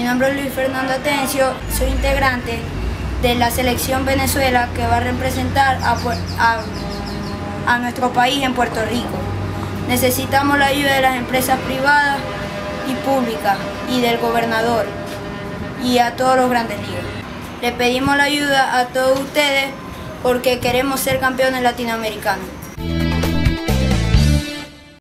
nombre es Luis Fernando Atencio, soy integrante de la selección Venezuela que va a representar a nuestro país en Puerto Rico. Necesitamos la ayuda de las empresas privadas y públicas y del gobernador y a todos los grandes ligas. Le pedimos la ayuda a todos ustedes porque queremos ser campeones latinoamericanos.